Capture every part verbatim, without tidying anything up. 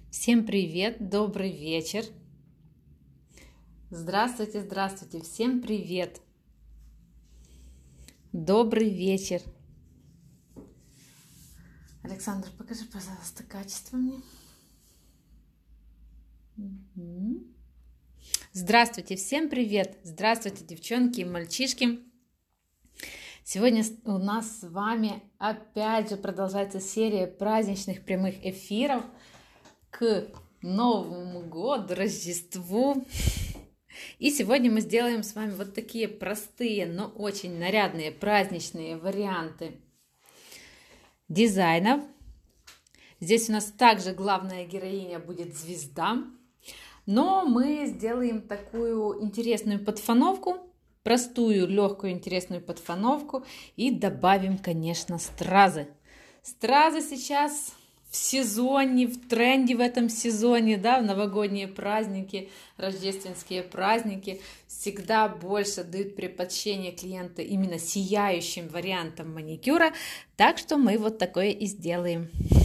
Всем привет, добрый вечер. Здравствуйте, здравствуйте, всем привет. Добрый вечер. Александр, покажи, пожалуйста, качество мне. Угу. Здравствуйте, всем привет. Здравствуйте, девчонки и мальчишки. Сегодня у нас с вами опять же продолжается серия праздничных прямых эфиров к Новому году, Рождеству. И сегодня мы сделаем с вами вот такие простые, но очень нарядные праздничные варианты дизайнов. Здесь у нас также главная героиня будет звезда, но мы сделаем такую интересную подфановку, простую, легкую, интересную подфановку и добавим, конечно, стразы. Стразы сейчас в сезоне, в тренде в этом сезоне, да, в новогодние праздники, рождественские праздники всегда больше дают предпочтение клиенты именно сияющим вариантам маникюра, так что мы вот такое и сделаем.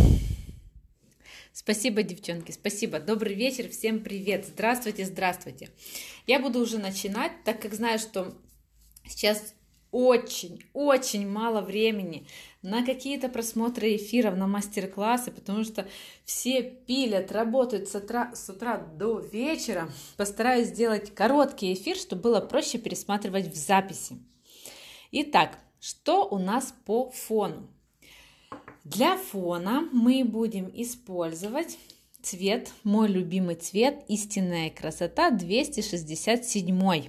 Спасибо, девчонки, спасибо. Добрый вечер, всем привет. Здравствуйте, здравствуйте. Я буду уже начинать, так как знаю, что сейчас очень-очень мало времени на какие-то просмотры эфиров, на мастер-классы, потому что все пилят, работают с утра, с утра до вечера. Постараюсь сделать короткий эфир, чтобы было проще пересматривать в записи. Итак, что у нас по фону? Для фона мы будем использовать цвет, мой любимый цвет, истинная красота двести шестьдесят семь.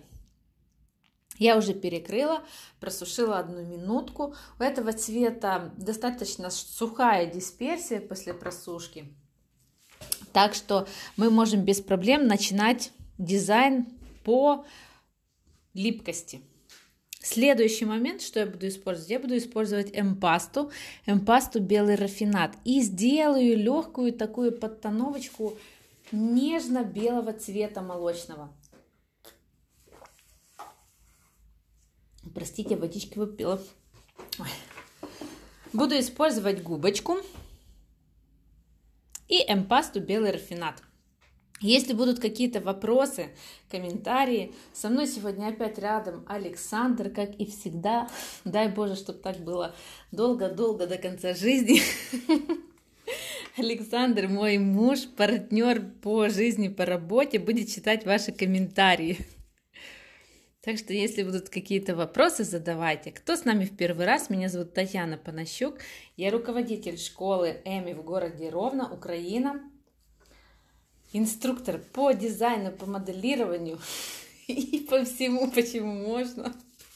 Я уже перекрыла, просушила одну минутку. У этого цвета достаточно сухая дисперсия после просушки. Так что мы можем без проблем начинать дизайн по липкости. Следующий момент, что я буду использовать, я буду использовать эмпасту, эмпасту белый рафинад. И сделаю легкую такую подтоновочку нежно-белого цвета молочного. Простите, водички выпила. Ой. Буду использовать губочку и эмпасту белый рафинад. Если будут какие-то вопросы, комментарии, со мной сегодня опять рядом Александр, как и всегда. Дай Боже, чтобы так было долго-долго до конца жизни. Александр, мой муж, партнер по жизни, по работе, будет читать ваши комментарии. Так что, если будут какие-то вопросы, задавайте. Кто с нами в первый раз? Меня зовут Татьяна Панащук. Я руководитель школы Эми в городе Ровно, Украина. Инструктор по дизайну, по моделированию и по всему, почему можно.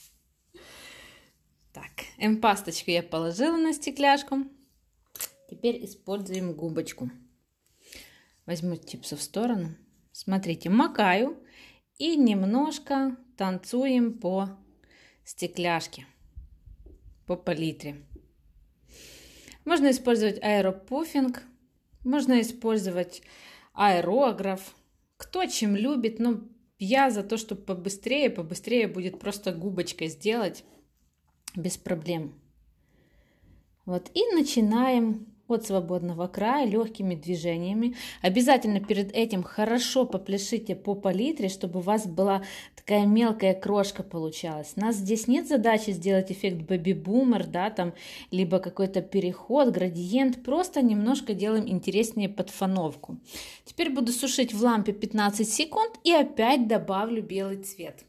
Так, эмпасточку я положила на стекляшку. Теперь используем губочку. Возьму типсу в сторону. Смотрите, макаю и немножко танцуем по стекляшке, по палитре. Можно использовать аэропуффинг, можно использовать аэрограф. Кто чем любит, но я за то, чтобы побыстрее, побыстрее будет просто губочкой сделать без проблем. Вот и начинаем от свободного края легкими движениями. Обязательно перед этим хорошо попляшите по палитре, чтобы у вас была такая мелкая крошка получалась. У нас здесь нет задачи сделать эффект бэби-бумер, да, там, либо какой-то переход, градиент. Просто немножко делаем интереснее подфановку. Теперь буду сушить в лампе пятнадцать секунд и опять добавлю белый цвет.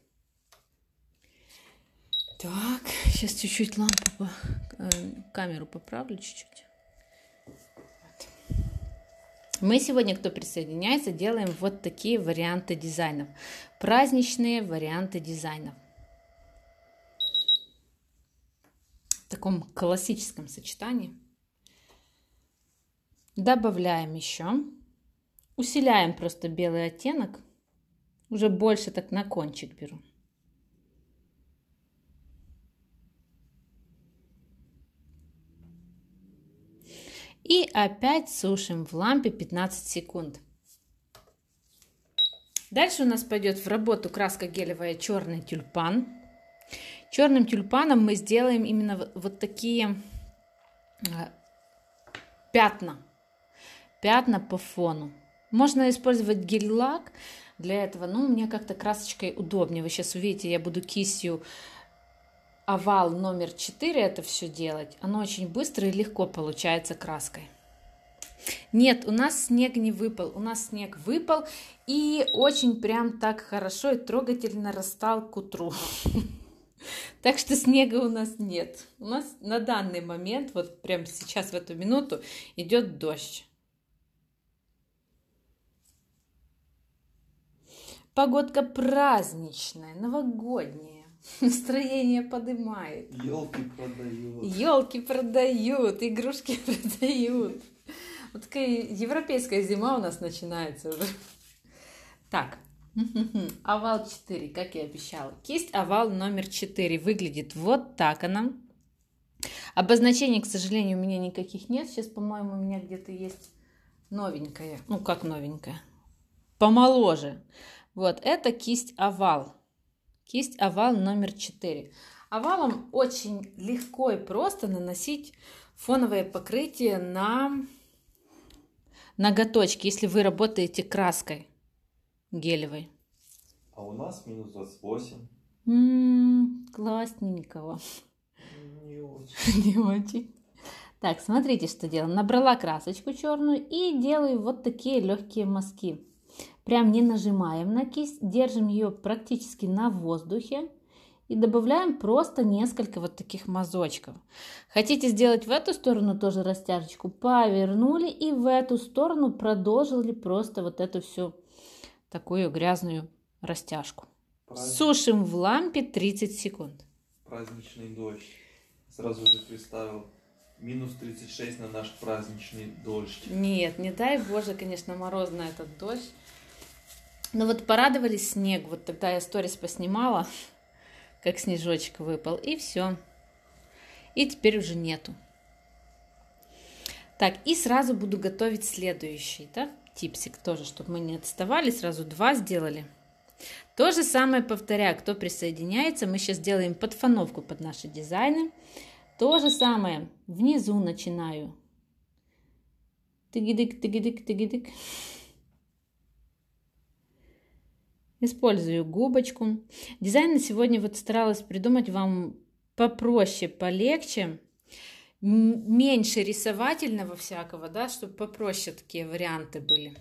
Так, сейчас чуть-чуть лампу, камеру поправлю чуть-чуть. Мы сегодня, кто присоединяется, делаем вот такие варианты дизайнов. Праздничные варианты дизайнов. В таком классическом сочетании. Добавляем еще. Усиляем просто белый оттенок. Уже больше так на кончик беру. И опять сушим в лампе пятнадцать секунд. Дальше у нас пойдет в работу краска гелевая черный тюльпан. Черным тюльпаном мы сделаем именно вот такие пятна. Пятна по фону. Можно использовать гель-лак для этого, но мне как-то красочкой удобнее. Вы сейчас увидите, я буду кистью овал номер четыре это все делать. Оно очень быстро и легко получается краской. Нет, у нас снег не выпал. У нас снег выпал и очень прям так хорошо и трогательно растал к утру. Так что снега у нас нет. У нас на данный момент, вот прямо сейчас в эту минуту, идет дождь. Погодка праздничная, новогодняя. Настроение поднимает. Елки продают. Елки продают, игрушки продают. Вот такая европейская зима у нас начинается уже. Так, овал четыре, как я обещала. Кисть овал номер четыре выглядит вот так она. Обозначений, к сожалению, у меня никаких нет. Сейчас, по-моему, у меня где-то есть новенькая. Ну, как новенькая? Помоложе. Вот, это кисть овал. Кисть овал номер четыре. Овалом очень легко и просто наносить фоновое покрытие на ноготочки, если вы работаете краской гелевой. А у нас минус двадцать восемь. М-м, классненького. Не очень. Не очень. Так, смотрите, что делаю. Набрала красочку черную и делаю вот такие легкие мазки. Прям не нажимаем на кисть, держим ее практически на воздухе и добавляем просто несколько вот таких мазочков. Хотите сделать в эту сторону тоже растяжечку, повернули и в эту сторону продолжили просто вот эту всю такую грязную растяжку. Праздник. Сушим в лампе тридцать секунд. Праздничный дождь. Сразу же представил. Минус тридцать шесть на наш праздничный дождь. Нет, не дай боже, конечно, мороз на этот дождь. Но вот порадовались снег. Вот тогда я сторис поснимала, как снежочек выпал, и все. И теперь уже нету. Так, и сразу буду готовить следующий, да, типсик тоже, чтобы мы не отставали. Сразу два сделали. То же самое повторяю, кто присоединяется. Мы сейчас делаем подфановку под наши дизайны. То же самое внизу начинаю. Тыгидык, тыгидык, тыгидык. Использую губочку. Дизайн на сегодня вот старалась придумать вам попроще, полегче. Меньше рисовательного всякого, да, чтобы попроще такие варианты были.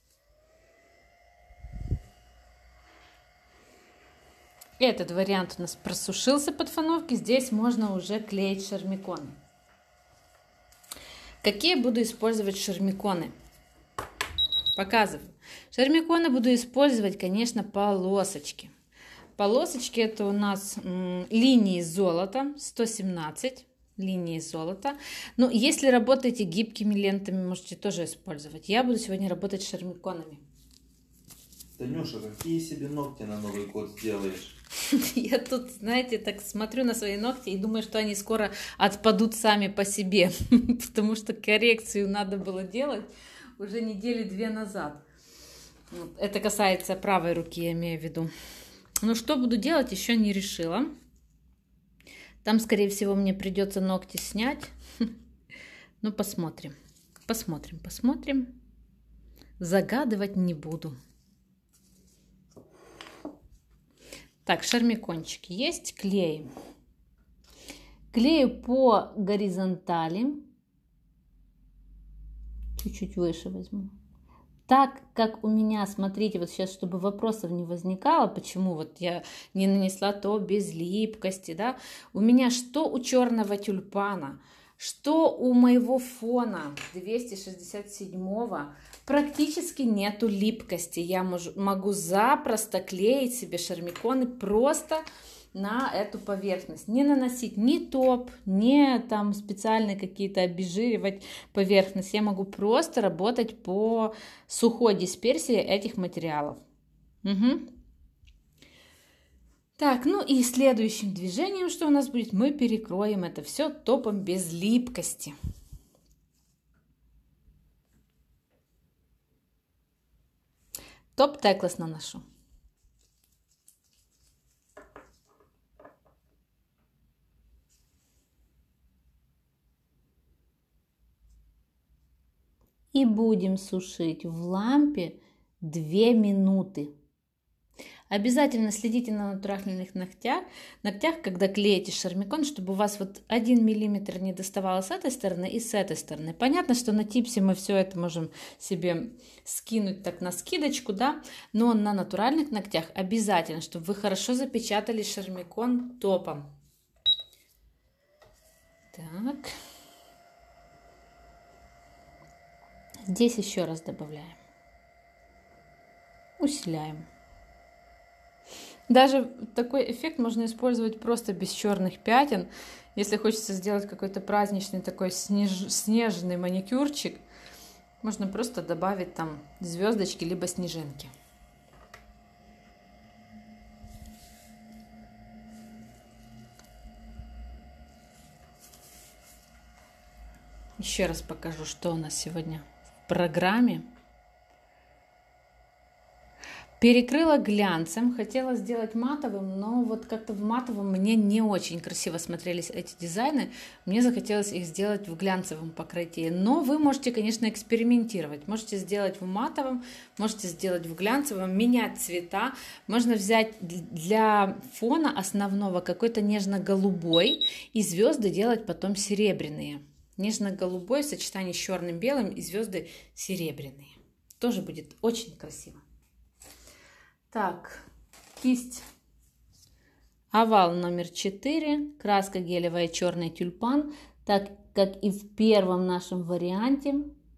Этот вариант у нас просушился под фановки. Здесь можно уже клеить шармиконы. Какие буду использовать шармиконы? Показываю. Шармиконы буду использовать, конечно, полосочки. Полосочки это у нас м, линии золота, сто семнадцать линии золота. Но если работаете гибкими лентами, можете тоже использовать. Я буду сегодня работать с шармиконами. Танюша, какие себе ногти на Новый год сделаешь? Я тут, знаете, так смотрю на свои ногти и думаю, что они скоро отпадут сами по себе, потому что коррекцию надо было делать уже недели две назад. Это касается правой руки, я имею в виду. Но что буду делать, еще не решила. Там, скорее всего, мне придется ногти снять. Ну, посмотрим. Посмотрим, посмотрим. Загадывать не буду. Так, шармикончики есть, клеим. Клею по горизонтали. Чуть-чуть выше возьму. Так как у меня, смотрите, вот сейчас, чтобы вопросов не возникало, почему вот я не нанесла то без липкости, да, у меня что у черного тюльпана, что у моего фона двести шестьдесят седьмого практически нету липкости. Я могу запросто клеить себе шармиконы просто на эту поверхность. Не наносить ни топ, ни там специально какие-то обезжиривать поверхность. Я могу просто работать по сухой дисперсии этих материалов. Угу. Так, ну и следующим движением, что у нас будет, мы перекроем это все топом без липкости. Топ Теклес наношу. И будем сушить в лампе две минуты. Обязательно следите на натуральных ногтях, ногтях, когда клеите шармикон, чтобы у вас вот один миллиметр не доставало с этой стороны и с этой стороны. Понятно, что на типсе мы все это можем себе скинуть так на скидочку, да, но на натуральных ногтях обязательно, чтобы вы хорошо запечатали шармикон топом. Так. Здесь еще раз добавляем. Усиляем. Даже такой эффект можно использовать просто без черных пятен. Если хочется сделать какой-то праздничный такой снеж... снежный маникюрчик, можно просто добавить там звездочки либо снежинки. Еще раз покажу, что у нас сегодня в программе. Перекрыла глянцем, хотела сделать матовым, но вот как-то в матовом мне не очень красиво смотрелись эти дизайны. Мне захотелось их сделать в глянцевом покрытии. Но вы можете, конечно, экспериментировать. Можете сделать в матовом, можете сделать в глянцевом, менять цвета. Можно взять для фона основного какой-то нежно-голубой и звезды делать потом серебряные. Нежно-голубой в сочетании с черным белым и звезды серебряные. Тоже будет очень красиво. Так, кисть овал номер четыре, краска гелевая черный тюльпан, так как и в первом нашем варианте.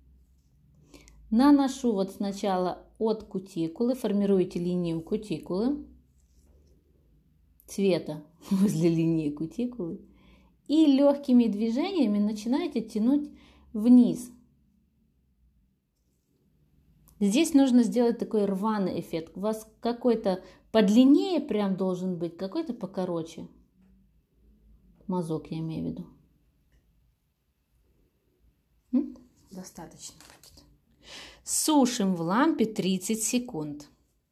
Наношу вот сначала от кутикулы, формируете линию кутикулы, цвета возле линии кутикулы, и легкими движениями начинаете тянуть вниз. Здесь нужно сделать такой рваный эффект. У вас какой-то подлиннее прям должен быть, какой-то покороче. Мазок я имею в виду. М? Достаточно будет. Сушим в лампе тридцать секунд.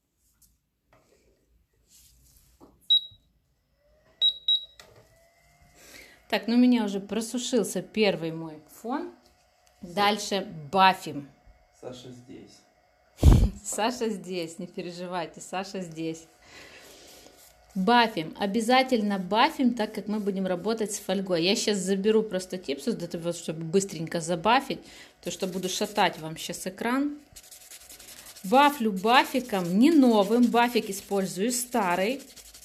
Так, ну у меня уже просушился первый мой фон. Дальше бафим. Саша здесь. Саша здесь, не переживайте, Саша здесь. Бафим, обязательно бафим, так как мы будем работать с фольгой. Я сейчас заберу просто типсус для того, чтобы быстренько забафить, то что буду шатать вам сейчас экран. Бафлю бафиком, не новым, бафик использую старый.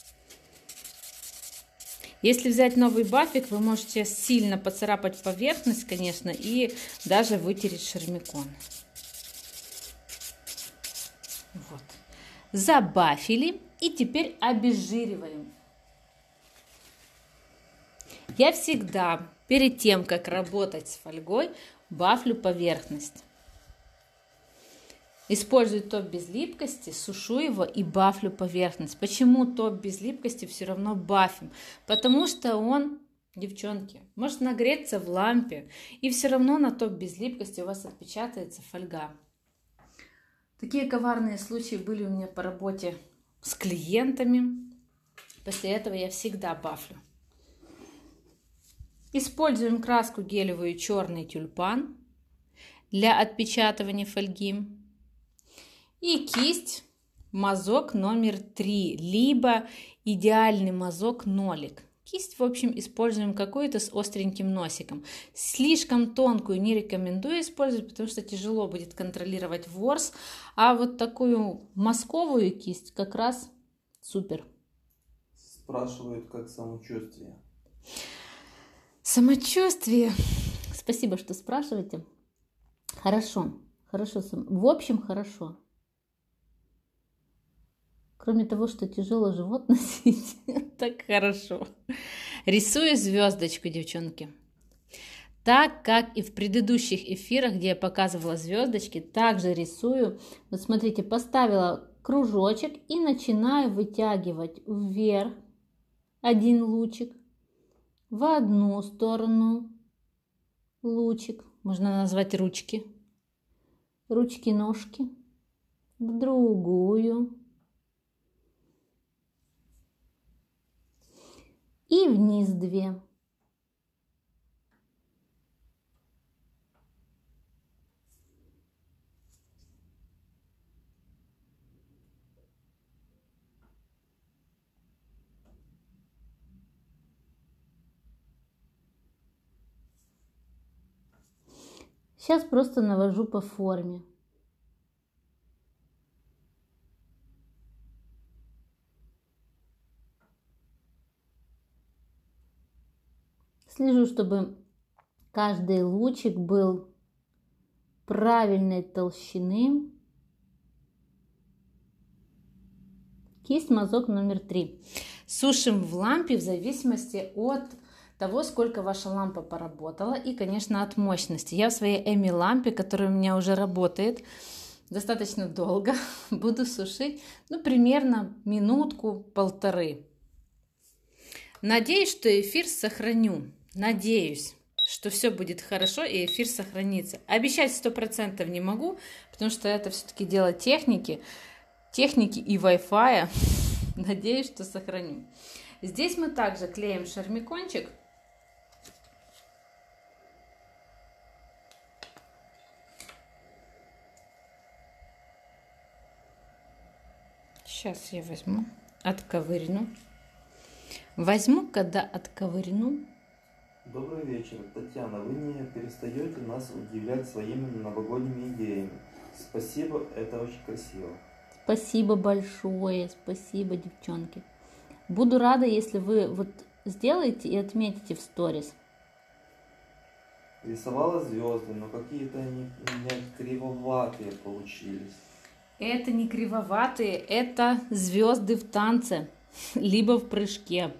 Если взять новый бафик, вы можете сильно поцарапать поверхность, конечно, и даже вытереть шармикон. Вот. Забафили и теперь обезжириваем. Я всегда перед тем, как работать с фольгой, бафлю поверхность. Использую топ без липкости, сушу его и бафлю поверхность. Почему топ без липкости все равно бафим? Потому что он, девчонки, может нагреться в лампе, и все равно на топ без липкости у вас отпечатается фольга. Такие коварные случаи были у меня по работе с клиентами. После этого я всегда бафлю. Используем краску гелевую черный тюльпан для отпечатывания фольги. И кисть мазок номер три, либо идеальный мазок нолик. Кисть, в общем, используем какую-то с остреньким носиком. Слишком тонкую не рекомендую использовать, потому что тяжело будет контролировать ворс. А вот такую мазковую кисть как раз супер. Спрашивают, как самочувствие. Самочувствие. Спасибо, что спрашиваете. Хорошо. Хорошо. В общем, хорошо. Кроме того, что тяжело живот носить, так хорошо. Рисую звездочку, девчонки. Так как и в предыдущих эфирах, где я показывала звездочки, также рисую. Вот смотрите, поставила кружочек и начинаю вытягивать вверх один лучик, в одну сторону лучик, можно назвать ручки, ручки-ножки, в другую. И вниз две. Сейчас просто навожу по форме. Слежу, чтобы каждый лучик был правильной толщины. Кисть мазок номер три. Сушим в лампе в зависимости от того, сколько ваша лампа поработала и, конечно, от мощности. Я в своей Эми лампе, которая у меня уже работает достаточно долго, буду сушить, ну, примерно минутку-полторы. Надеюсь, что эфир сохраню. Надеюсь, что все будет хорошо и эфир сохранится. Обещать сто процентов не могу, потому что это все-таки дело техники, техники и Wi-Fi. Надеюсь, что сохраню. Здесь мы также клеим шармикончик. Сейчас я возьму, отковырну. Возьму, когда отковырну. Добрый вечер, Татьяна. Вы не перестаете нас удивлять своими новогодними идеями. Спасибо, это очень красиво. Спасибо большое, спасибо, девчонки. Буду рада, если вы вот сделаете и отметите в сторис. Рисовала звезды, но какие-то они у меня кривоватые получились. Это не кривоватые, это звезды в танце, либо в прыжке.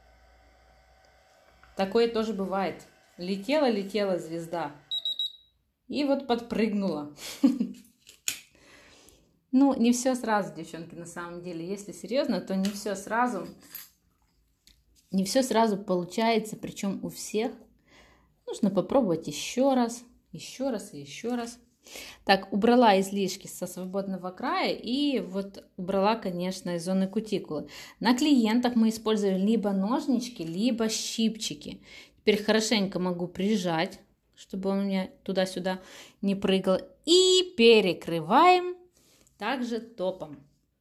Такое тоже бывает. Летела-летела звезда и вот подпрыгнула. Ну, не все сразу, девчонки, на самом деле. Если серьезно, то не все сразу. Не все сразу получается, причем у всех. Нужно попробовать еще раз, еще раз и еще раз. Так, убрала излишки со свободного края и вот убрала, конечно, из зоны кутикулы. На клиентах мы используем либо ножнички, либо щипчики. Теперь хорошенько могу прижать, чтобы он у меня туда-сюда не прыгал. И перекрываем также топом.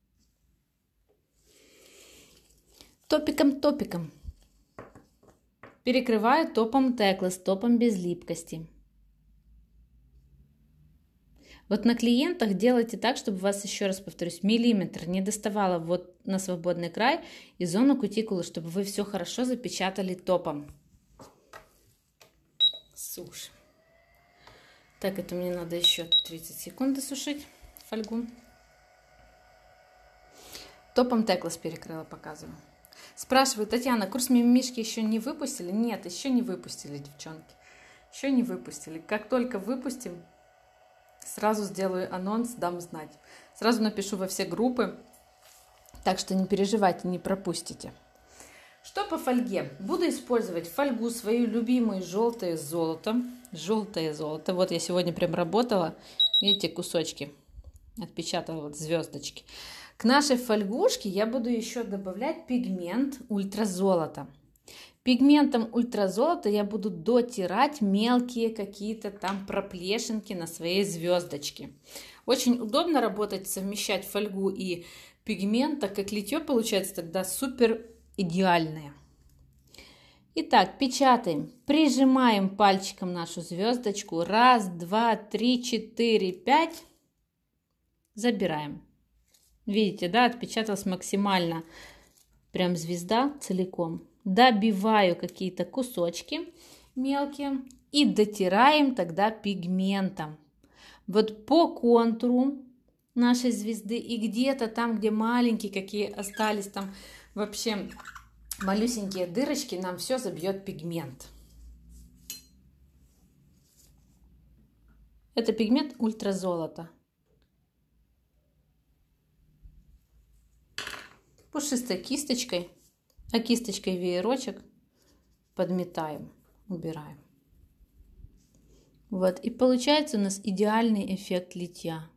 Топиком-топиком. Перекрываю топом Tecless, топом без липкости. Вот на клиентах делайте так, чтобы у вас, еще раз повторюсь, миллиметр не доставало вот на свободный край и зону кутикулы, чтобы вы все хорошо запечатали топом. Сушим. Так, это мне надо еще тридцать секунд досушить фольгу. Топом Tecless перекрыла, показываю. Спрашиваю, Татьяна, курс мимимишки еще не выпустили? Нет, еще не выпустили, девчонки. Еще не выпустили. Как только выпустим, сразу сделаю анонс, дам знать. Сразу напишу во все группы, так что не переживайте, не пропустите. Что по фольге? Буду использовать фольгу свою любимую желтое золото. Желтое золото. Вот я сегодня прям работала. Видите, кусочки. Отпечатала вот звездочки. К нашей фольгушке я буду еще добавлять пигмент ультразолото. Пигментом ультразолото я буду дотирать мелкие какие-то там проплешинки на своей звездочке. Очень удобно работать, совмещать фольгу и пигмент, так как литье получается тогда супер идеальное. Итак, печатаем, прижимаем пальчиком нашу звездочку. Раз, два, три, четыре, пять. Забираем. Видите, да, отпечаталась максимально прям звезда целиком. Добиваю какие-то кусочки мелкие и дотираем тогда пигментом. Вот по контуру нашей звезды и где-то там, где маленькие какие остались, там вообще малюсенькие дырочки, нам все забьет пигмент. Это пигмент ультразолото. Пушистой кисточкой, а кисточкой веерочек подметаем, убираем. Вот, и получается у нас идеальный эффект литья.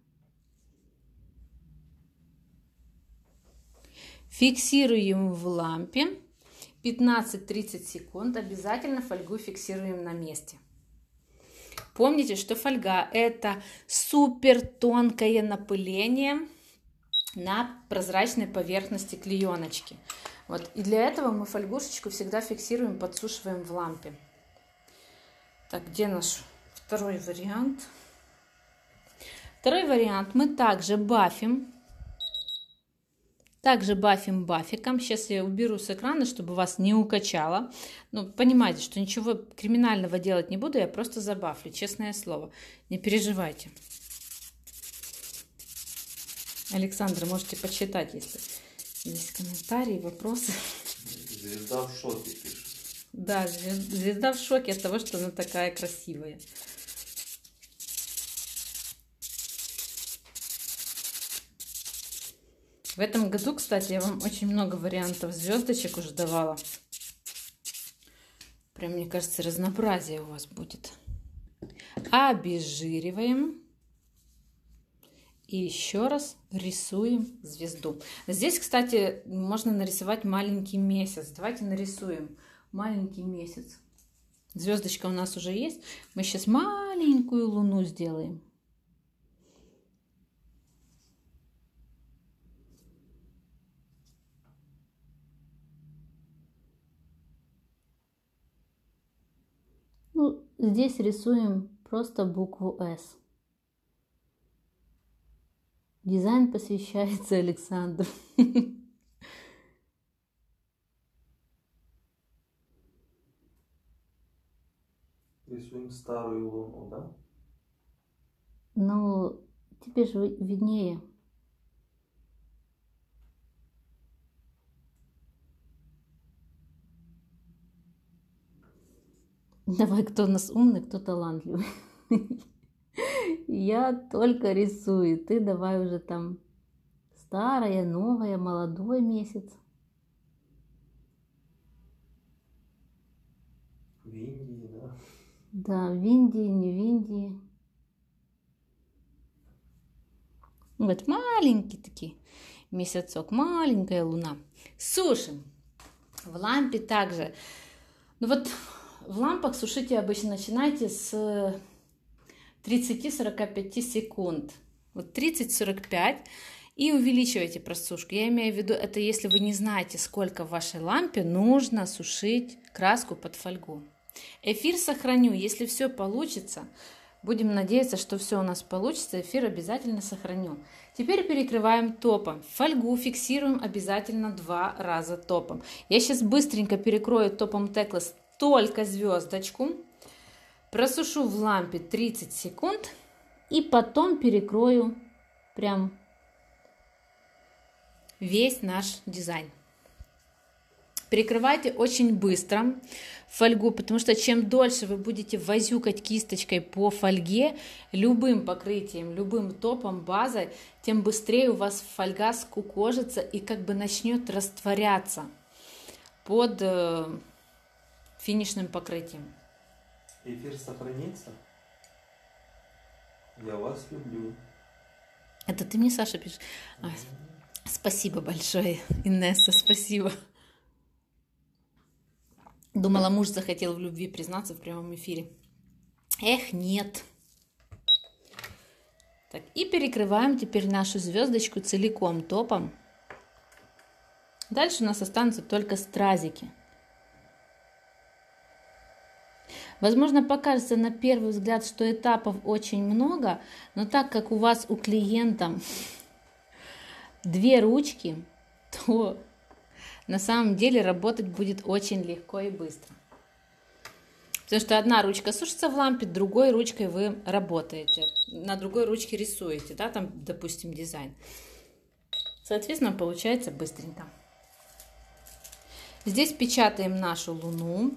Фиксируем в лампе пятнадцать-тридцать секунд. Обязательно фольгу фиксируем на месте. Помните, что фольга – это супер тонкое напыление на прозрачной поверхности клееночки. Вот. И для этого мы фольгушечку всегда фиксируем, подсушиваем в лампе. Так, где наш второй вариант. Второй вариант мы также бафим. Также бафим бафиком. Сейчас я уберу с экрана, чтобы вас не укачало. Ну, понимаете, что ничего криминального делать не буду, я просто забафлю, честное слово. Не переживайте. Александр, можете почитать, если есть комментарии, вопросы. Звезда в шоке пишет. Да, звезда в шоке от того, что она такая красивая. В этом году, кстати, я вам очень много вариантов звездочек уже давала. Прям, мне кажется, разнообразие у вас будет. Обезжириваем. И еще раз рисуем звезду. Здесь, кстати, можно нарисовать маленький месяц. Давайте нарисуем маленький месяц. Звездочка у нас уже есть. Мы сейчас маленькую луну сделаем. Ну, здесь рисуем просто букву «С». Дизайн посвящается Александру. Рисуем старую луну, да? Ну, тебе же виднее. Давай, кто у нас умный, кто талантливый. Я только рисую. Ты давай уже там старая, новая, молодой месяц. В Индии, да? Да, в Индии, не в Индии. Вот маленький такие месяцок, маленькая луна. Сушим. В лампе также. Ну вот в лампах сушите обычно начинайте с тридцати-сорока пяти секунд. Вот тридцать-сорок пять. И увеличивайте просушку. Я имею в виду, это если вы не знаете, сколько в вашей лампе нужно сушить краску под фольгу. Эфир сохраню. Если все получится, будем надеяться, что все у нас получится, эфир обязательно сохраню. Теперь перекрываем топом. Фольгу фиксируем обязательно два раза топом. Я сейчас быстренько перекрою топом Teclas только звездочку. Просушу в лампе тридцать секунд. И потом перекрою прям весь наш дизайн. Перекрывайте очень быстро фольгу, потому что чем дольше вы будете возюкать кисточкой по фольге, любым покрытием, любым топом, базой, тем быстрее у вас фольга скукожится и как бы начнет растворяться под э, финишным покрытием. Эфир сохранится? Я вас люблю. Это ты мне, Саша, пишешь? А, спасибо большое, Инесса, спасибо. Думала, муж захотел в любви признаться в прямом эфире. Эх, нет. Так, и перекрываем теперь нашу звездочку целиком топом. Дальше у нас останутся только стразики. Возможно, покажется на первый взгляд, что этапов очень много, но так как у вас у клиента две ручки, то на самом деле работать будет очень легко и быстро. Потому что одна ручка сушится в лампе, другой ручкой вы работаете. На другой ручке рисуете, да, там, допустим, дизайн. Соответственно, получается быстренько. Здесь печатаем нашу луну.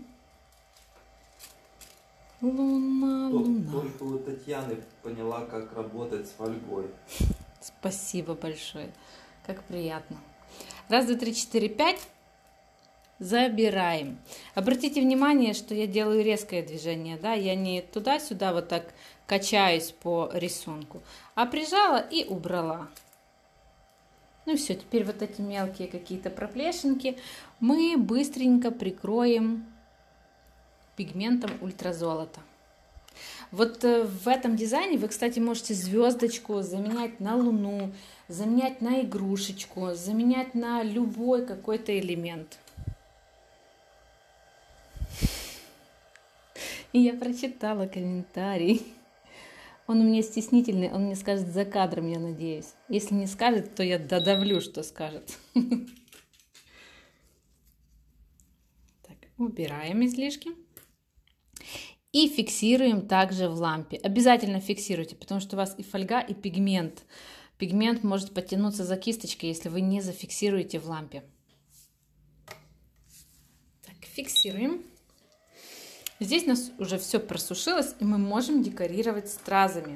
Луна, луна. Только у Татьяны поняла, как работать с фольгой. Спасибо большое. Как приятно. Раз, два, три, четыре, пять. Забираем. Обратите внимание, что я делаю резкое движение. Да? Я не туда-сюда вот так качаюсь по рисунку, а прижала и убрала. Ну все, теперь вот эти мелкие какие-то проплешинки мы быстренько прикроем пигментом ультразолото. Вот в этом дизайне вы, кстати, можете звездочку заменять на луну, заменять на игрушечку, заменять на любой какой-то элемент. И я прочитала комментарий. Он у меня стеснительный, он мне скажет за кадром, я надеюсь. Если не скажет, то я додавлю, что скажет. Так, убираем излишки. И фиксируем также в лампе. Обязательно фиксируйте, потому что у вас и фольга, и пигмент. Пигмент может потянуться за кисточкой, если вы не зафиксируете в лампе. Так, фиксируем. Здесь у нас уже все просушилось, и мы можем декорировать стразами.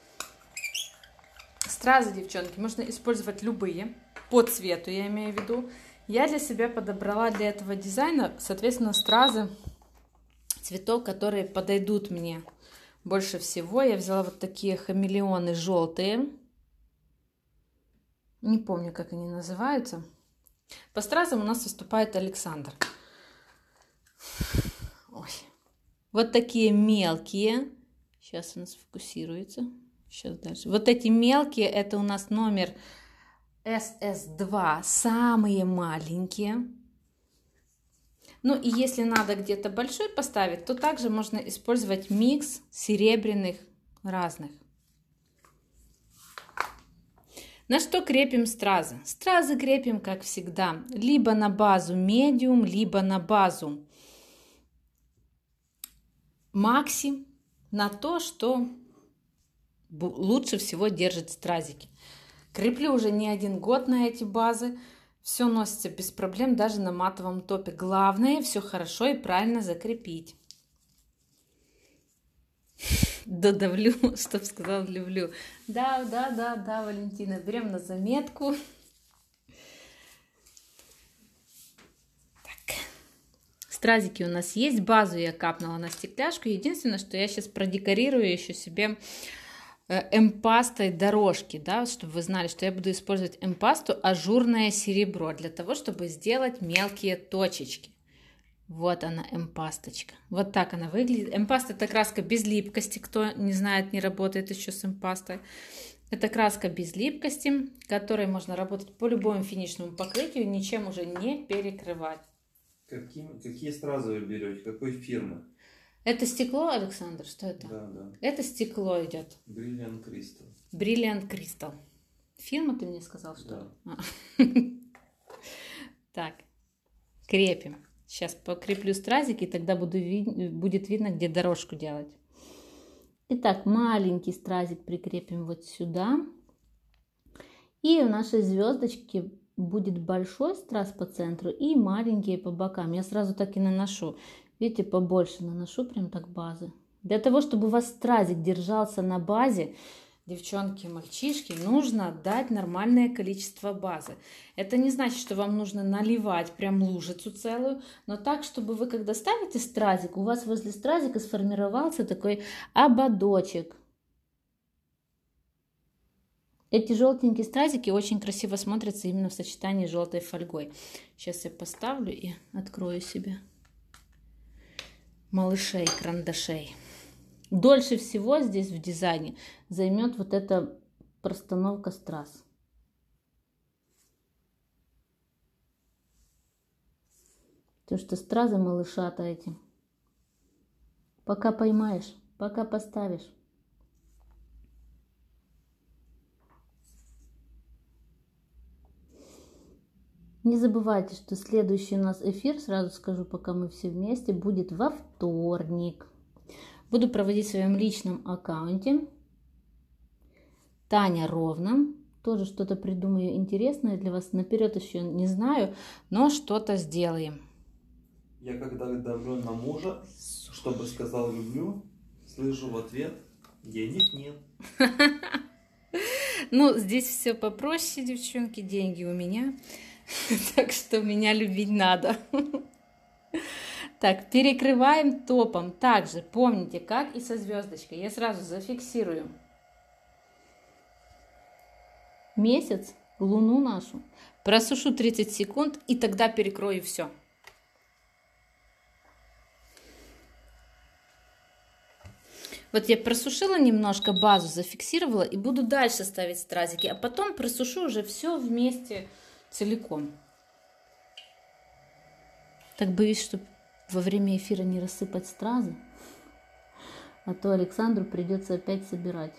Стразы, девчонки, можно использовать любые, по цвету я имею в виду. Я для себя подобрала для этого дизайна, соответственно, стразы цветов, которые подойдут мне больше всего. Я взяла вот такие хамелеоны желтые. Не помню, как они называются. По стразам у нас выступает Александр. Ой. Вот такие мелкие. Сейчас у нас фокусируется. Сейчас дальше. Вот эти мелкие, это у нас номер эс эс два. Самые маленькие. Ну и если надо где-то большой поставить, то также можно использовать микс серебряных разных. На что крепим стразы? Стразы крепим, как всегда, либо на базу медиум, либо на базу макси, на то, что лучше всего держит стразики. Креплю уже не один год на эти базы. Все носится без проблем, даже на матовом топе. Главное, все хорошо и правильно закрепить. Додавлю, чтоб сказал люблю. Да, да, да, да, Валентина, берем на заметку. Так. Стразики у нас есть. Базу я капнула на стекляшку. Единственное, что я сейчас продекорирую еще себе эмпастой дорожки, да, чтобы вы знали, что я буду использовать эмпасту ажурное серебро для того, чтобы сделать мелкие точечки. Вот она, эмпасточка. Вот так она выглядит. Эмпаста — это краска без липкости. Кто не знает, не работает еще с эмпастой. Это краска без липкости, которой можно работать по любому финишному покрытию, ничем уже не перекрывать. Какие, какие стразы вы берете? Какой фирмы? Это стекло, Александр? Что это? Да, да. Это стекло идет. Brilliant Crystal. Brilliant Crystal. Фирма, ты мне сказал, что Да. ли? Так, крепим. Сейчас покреплю стразики, и тогда буду ви- будет видно, где дорожку делать. Итак, маленький стразик прикрепим вот сюда. И у нашей звездочки будет большой страз по центру и маленькие по бокам. Я сразу так и наношу. Видите, побольше наношу прям так базы. Для того, чтобы у вас стразик держался на базе, девчонки и мальчишки, нужно дать нормальное количество базы. Это не значит, что вам нужно наливать прям лужицу целую, но так, чтобы вы, когда ставите стразик, у вас возле стразика сформировался такой ободочек. Эти желтенькие стразики очень красиво смотрятся именно в сочетании с желтой фольгой. Сейчас я поставлю и открою себе малышей, карандашей. Дольше всего здесь в дизайне займет вот эта простановка страз. Потому что стразы малышата эти. Пока поймаешь, пока поставишь. Не забывайте, что следующий у нас эфир, сразу скажу, пока мы все вместе, будет во вторник. Буду проводить в своем личном аккаунте. Таня Ровно. Тоже что-то придумаю интересное для вас. Наперед еще не знаю, но что-то сделаем. Я когда давлю на мужа, чтобы сказал люблю, слышу в ответ: денег нет. Ну, здесь все попроще, девчонки. Деньги у меня. Так что меня любить надо. Так, перекрываем топом. Также помните, как и со звездочкой. Я сразу зафиксирую месяц, луну нашу. Просушу тридцать секунд и тогда перекрою все. Вот я просушила немножко, базу зафиксировала и буду дальше ставить стразики. А потом просушу уже все вместе целиком. Так боюсь, чтобы во время эфира не рассыпать стразы. А то Александру придется опять собирать.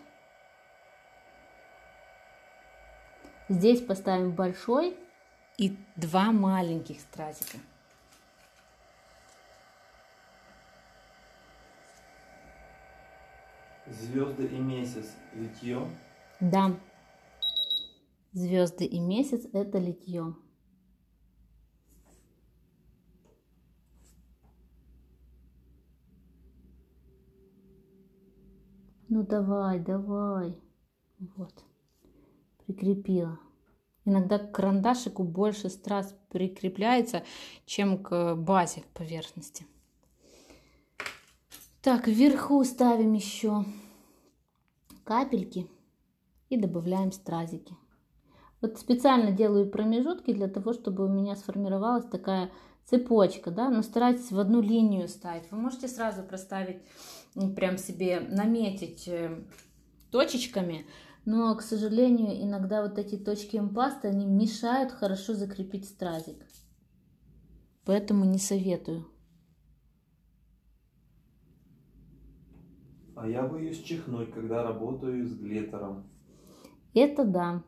Здесь поставим большой и два маленьких стразика. Звезды и месяц литье. Да. Звезды и месяц — это литье. Ну давай, давай. Вот. Прикрепила. Иногда к карандашику больше страз прикрепляется, чем к базе, к поверхности. Так, вверху ставим еще капельки и добавляем стразики. Вот специально делаю промежутки для того, чтобы у меня сформировалась такая цепочка, да, но старайтесь в одну линию ставить. Вы можете сразу проставить, прям себе наметить точечками, но, к сожалению, иногда вот эти точки эмпаста, они мешают хорошо закрепить стразик. Поэтому не советую. А я боюсь чихнуть, когда работаю с глиттером. Это да.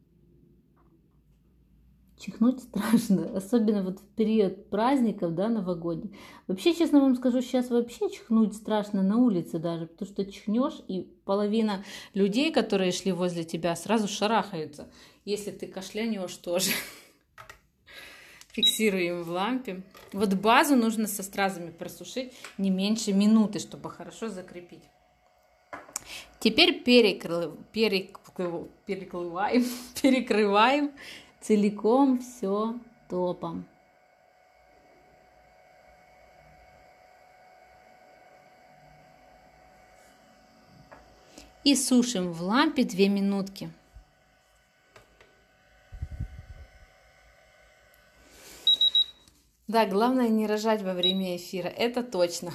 Чихнуть страшно, особенно вот в период праздников, да, новогодних. Вообще, честно вам скажу, сейчас вообще чихнуть страшно на улице даже, потому что чихнешь, и половина людей, которые шли возле тебя, сразу шарахаются. Если ты кашлянешь, тоже. Фиксируем в лампе. Вот базу нужно со стразами просушить не меньше минуты, чтобы хорошо закрепить. Теперь перекры... перекры... перекрываем, перекрываем целиком все топом. И сушим в лампе две минутки. Да, главное не рожать во время эфира, это точно.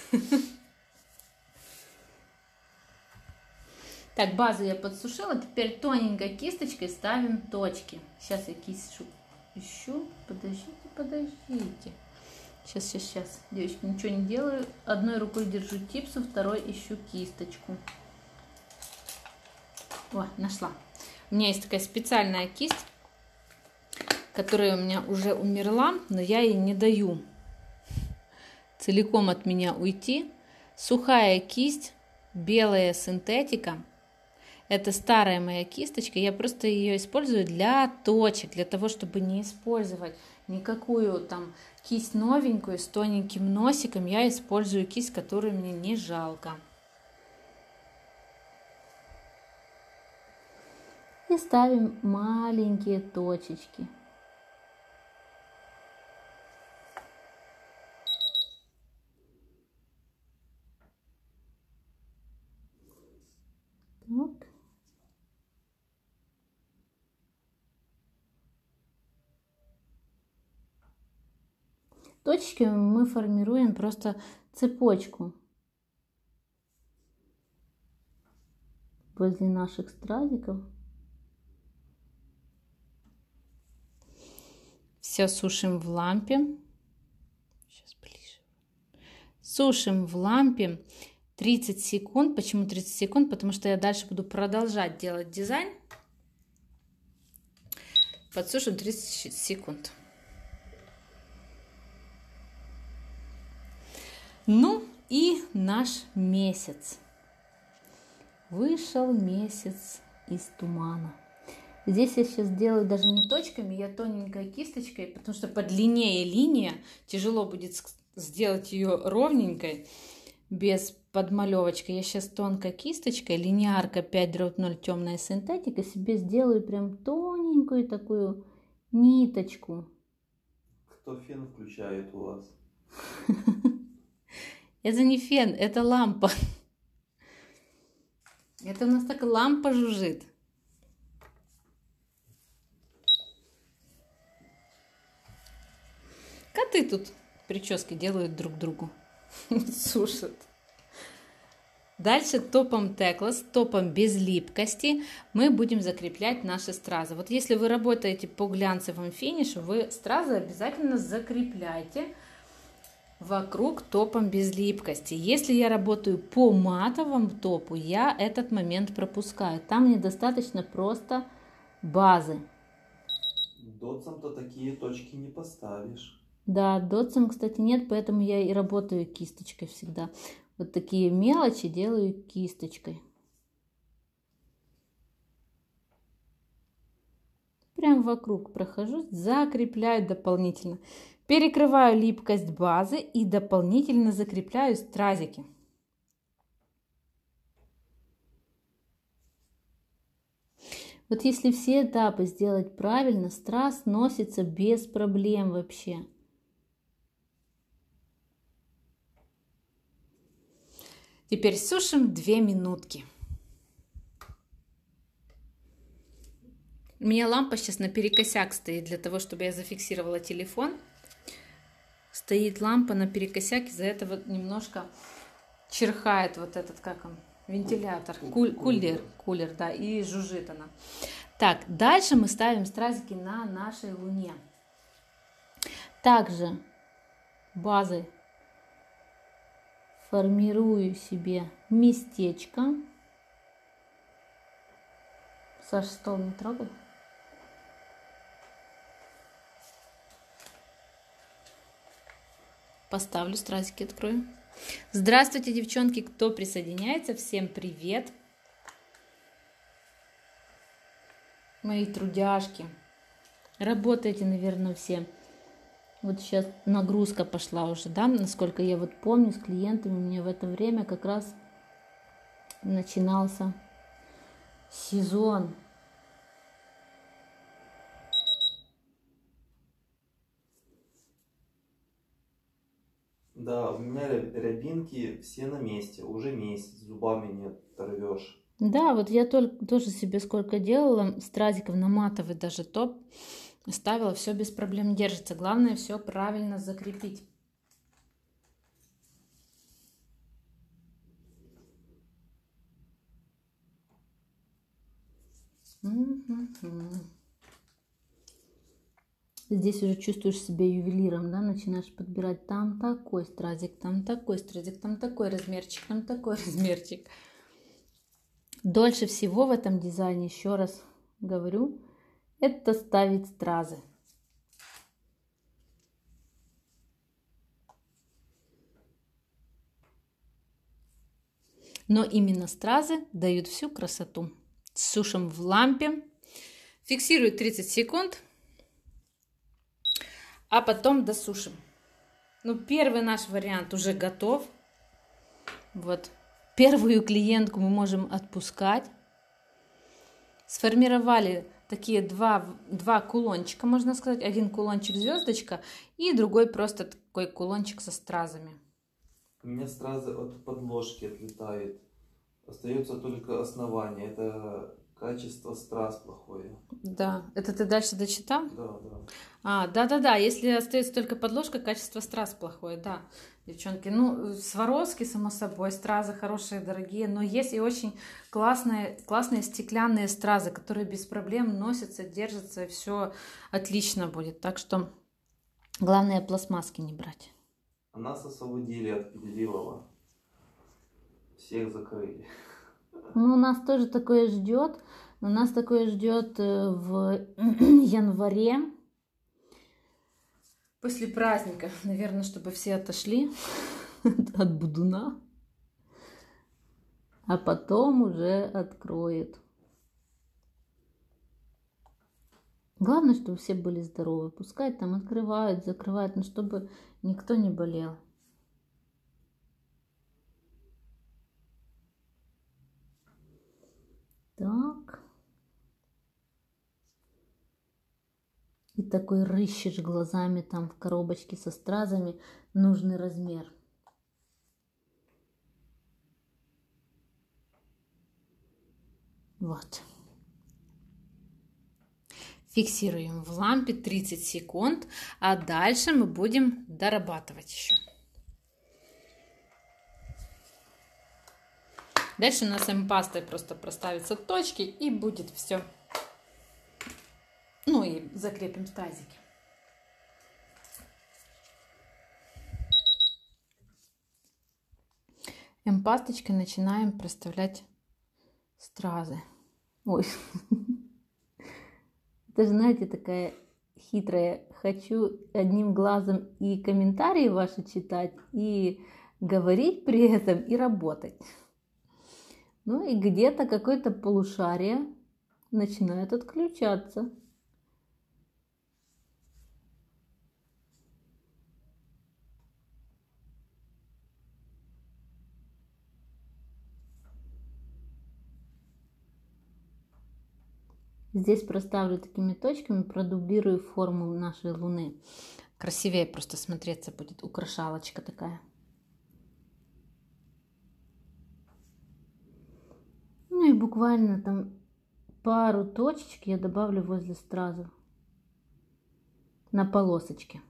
Так, базу я подсушила, теперь тоненькой кисточкой ставим точки. Сейчас я кисть ищу. Подождите, подождите. Сейчас, сейчас, сейчас. Девочки, ничего не делаю. Одной рукой держу типсу, второй ищу кисточку. О, нашла. У меня есть такая специальная кисть, которая у меня уже умерла, но я ей не даю целиком от меня уйти. Сухая кисть, белая синтетика. Это старая моя кисточка, я просто ее использую для точек, для того, чтобы не использовать никакую там кисть новенькую с тоненьким носиком. Я использую кисть, которую мне не жалко. И ставим маленькие точечки. Так. Точечки мы формируем просто цепочку возле наших стразиков. Все сушим в лампе. Сейчас ближе. Сушим в лампе тридцать секунд. Почему тридцать секунд? Потому что я дальше буду продолжать делать дизайн. Подсушим тридцать секунд. Ну и наш месяц. Вышел месяц из тумана. Здесь я сейчас делаю даже не точками, я тоненькой кисточкой, потому что подлиннее линия, тяжело будет сделать ее ровненькой, без подмалевочки. Я сейчас тонкой кисточкой, линеарка пять дробь ноль темная синтетика, себе сделаю прям тоненькую такую ниточку. Кто фен включает у вас? Это не фен, это лампа. Это у нас так лампа жужжит. Коты тут прически делают друг другу. Сушат. Дальше топом Теклас, топом без липкости мы будем закреплять наши стразы. Вот если вы работаете по глянцевому финишу, вы стразы обязательно закрепляйте вокруг топом без липкости. Если я работаю по матовому топу, я этот момент пропускаю. Там мне достаточно просто базы. Дотсом-то такие точки не поставишь. Да, дотсом, кстати, нет, поэтому я и работаю кисточкой всегда. Вот такие мелочи делаю кисточкой. Прям вокруг прохожусь, закрепляю дополнительно. Перекрываю липкость базы и дополнительно закрепляю стразики. Вот если все этапы сделать правильно, страз носится без проблем вообще. Теперь сушим две минутки. У меня лампа сейчас наперекосяк стоит для того, чтобы я зафиксировала телефон. Стоит лампа наперекосяк, из-за этого немножко черхает вот этот, как он, вентилятор, куль, кулер, кулер, да, и жужжит она. Так, дальше мы ставим стразики на нашей луне. Также базой формирую себе местечко. Саша, стол не трогай. Поставлю, стразики открою. Здравствуйте, девчонки, кто присоединяется, всем привет. Мои трудяшки. Работаете, наверное, все. Вот сейчас нагрузка пошла уже, да, насколько я вот помню, с клиентами у меня в это время как раз начинался сезон. Да, у меня рябинки все на месте, уже месяц, зубами не оторвешь. Да, вот я только тоже себе сколько делала, стразиков на матовый даже топ ставила, все без проблем держится. Главное все правильно закрепить. Здесь уже чувствуешь себя ювелиром, да, начинаешь подбирать там такой стразик, там такой стразик, там такой размерчик, там такой размерчик. Дольше всего в этом дизайне, еще раз говорю, это ставить стразы. Но именно стразы дают всю красоту. Сушим в лампе, фиксирую тридцать секунд, а потом досушим. Ну, первый наш вариант уже готов. Вот. Первую клиентку мы можем отпускать. Сформировали такие два, два кулончика, можно сказать. Один кулончик звездочка и другой просто такой кулончик со стразами. У меня стразы от подложки отлетают. Остается только основание. Это качество страз плохое. Да, это ты дальше дочитал? Да, да. А, да-да-да, если остается только подложка, качество страз плохое, да, девчонки. Ну, Сваровски, само собой, стразы хорошие, дорогие, но есть и очень классные, классные стеклянные стразы, которые без проблем носятся, держатся, и все отлично будет. Так что главное пластмасски не брать. А нас освободили от Петлилова. Всех закрыли. Ну, у нас тоже такое ждет. У нас такое ждет в январе. После праздника, наверное, чтобы все отошли от Будуна. А потом уже откроет. Главное, чтобы все были здоровы. Пускай там открывают, закрывают, но чтобы никто не болел. Так. И такой рыщешь глазами там в коробочке со стразами. Нужный размер. Вот. Фиксируем в лампе тридцать секунд, а дальше мы будем дорабатывать еще. Дальше у нас эм-пастой просто проставятся точки и будет все. Ну и закрепим стразики. Эмпасточкой начинаем проставлять стразы. Ой, это же, знаете, такая хитрая. Хочу одним глазом и комментарии ваши читать, и говорить при этом, и работать. Ну и где-то какое-то полушарие начинает отключаться. Здесь проставлю такими точками, продублирую форму нашей Луны. Красивее просто смотреться будет, украшалочка такая. Ну и буквально там пару точечек я добавлю возле стразов на полосочке.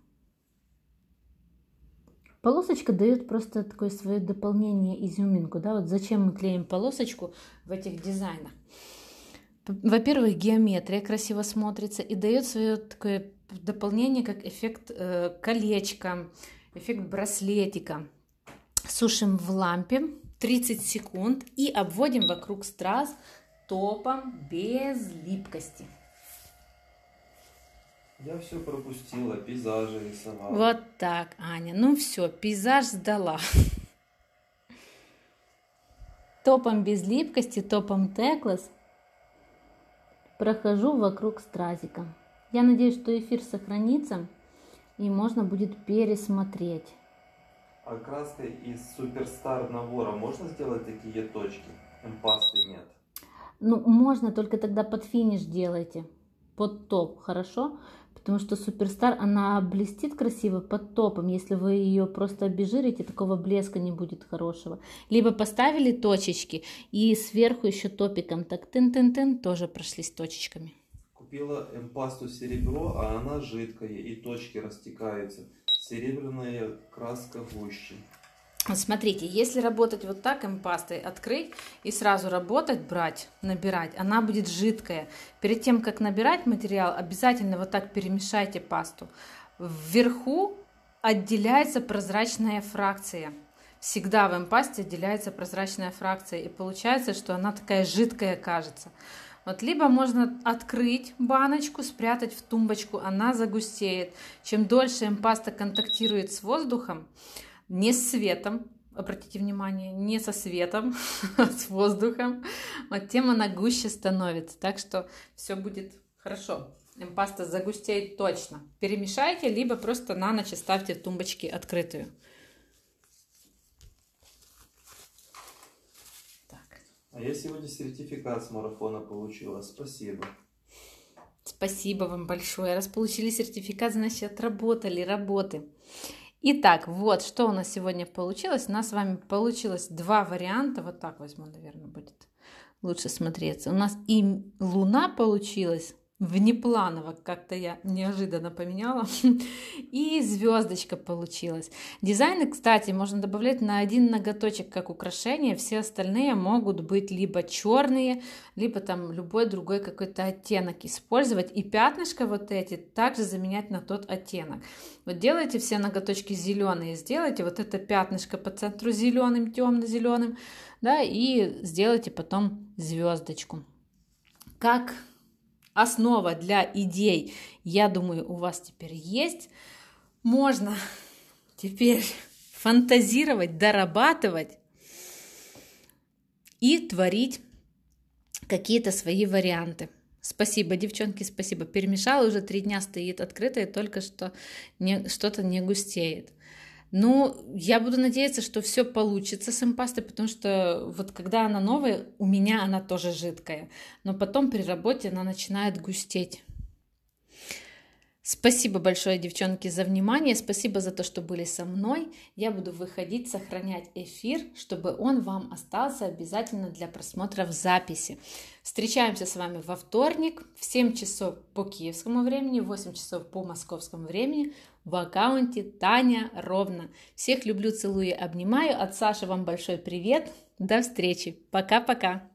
Полосочка дает просто такое свое дополнение, изюминку. Да? Вот зачем мы клеим полосочку в этих дизайнах? Во-первых, геометрия красиво смотрится и дает свое такое дополнение, как эффект э, колечка, эффект браслетика. Сушим в лампе тридцать секунд и обводим вокруг страз топом без липкости. Я все пропустила, пейзажи рисовала. Вот так, Аня. Ну все, пейзаж сдала. Топом без липкости, топом Teclas прохожу вокруг стразика. Я надеюсь, что эфир сохранится и можно будет пересмотреть. А краской из Суперстар набора можно сделать такие точки? Эмпасты нет. Ну, можно, только тогда под финиш делайте. Под топ, хорошо? Потому что Суперстар, она блестит красиво под топом. Если вы ее просто обезжирите, такого блеска не будет хорошего. Либо поставили точечки и сверху еще топиком так тын-тын-тын тоже прошлись точечками. Купила эмпасту серебро, а она жидкая и точки растекаются. Серебряная краска гуще. Вот смотрите, если работать вот так эмпастой, открыть и сразу работать, брать, набирать, она будет жидкая. Перед тем, как набирать материал, обязательно вот так перемешайте пасту. Вверху отделяется прозрачная фракция. Всегда в эмпасте отделяется прозрачная фракция. И получается, что она такая жидкая кажется. Вот либо можно открыть баночку, спрятать в тумбочку, она загустеет. Чем дольше эмпаста контактирует с воздухом, не с светом, обратите внимание, не со светом, а с воздухом, вот тем она гуще становится. Так что все будет хорошо. Эмпаста загустеет точно. Перемешайте, либо просто на ночь ставьте в тумбочке открытую. Так. А я сегодня сертификат с марафона получила. Спасибо. Спасибо вам большое. Раз получили сертификат, значит, отработали работы. Итак, вот что у нас сегодня получилось. У нас с вами получилось два варианта. Вот так возьму, наверное, будет лучше смотреться. У нас и Луна получилась внепланово, как-то я неожиданно поменяла, и звездочка получилась. Дизайны, кстати, можно добавлять на один ноготочек как украшение. Все остальные могут быть либо черные, либо там любой другой какой-то оттенок использовать. И пятнышко вот эти также заменять на тот оттенок. Вот делайте все ноготочки зеленые, сделайте вот это пятнышко по центру зеленым, темно-зеленым, да, и сделайте потом звездочку. Как основа для идей, я думаю, у вас теперь есть. Можно теперь фантазировать, дорабатывать и творить какие-то свои варианты. Спасибо, девчонки, спасибо. Перемешала, уже три дня стоит открытая, только что не, что-то не густеет. Ну, я буду надеяться, что все получится с эмпастой, потому что вот когда она новая, у меня она тоже жидкая. Но потом при работе она начинает густеть. Спасибо большое, девчонки, за внимание. Спасибо за то, что были со мной. Я буду выходить, сохранять эфир, чтобы он вам остался обязательно для просмотра в записи. Встречаемся с вами во вторник в семь часов по киевскому времени, в восемь часов по московскому времени в аккаунте Таня Ровно. Всех люблю, целую, обнимаю. От Саши вам большой привет. До встречи. Пока-пока.